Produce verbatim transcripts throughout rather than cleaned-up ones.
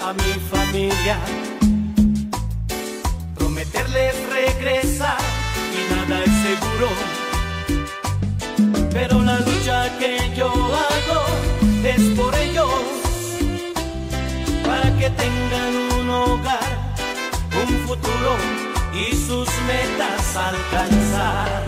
a mi familia, prometerles regresar y nada es seguro, pero la lucha que yo hago es por ellos, para que tengan un hogar, un futuro y sus metas alcanzar.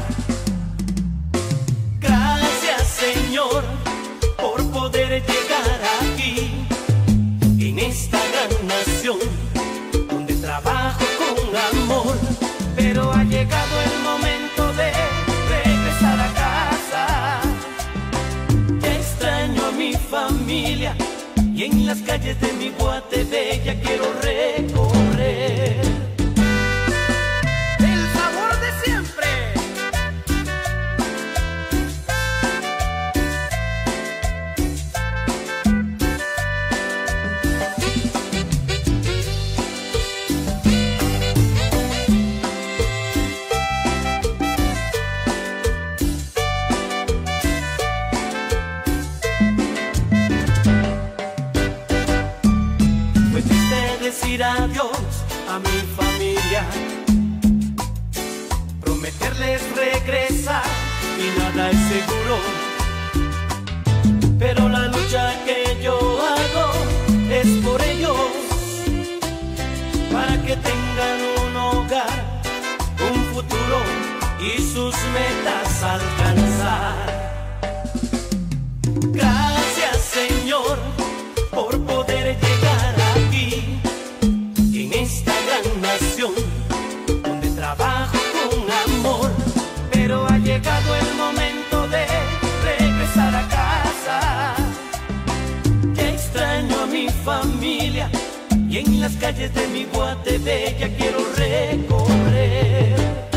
Gracias, Señor, por poder llegar aquí, en esta gran nación, donde trabajo con amor, pero ha llegado el momento de regresar a casa. Ya extraño a mi familia y en las calles de mi Guatebella quiero recorrer. Decir adiós a mi familia, prometerles regresar y nada es seguro, pero la lucha que yo hago es por ellos, para que tengan un hogar, un futuro y sus metas alcanzar. Gracias, Señor, por poder llegar aquí, en esta gran nación, donde trabajo con amor, pero ha llegado el momento de regresar a casa. Ya extraño a mi familia y en las calles de mi Guatebella quiero recorrer.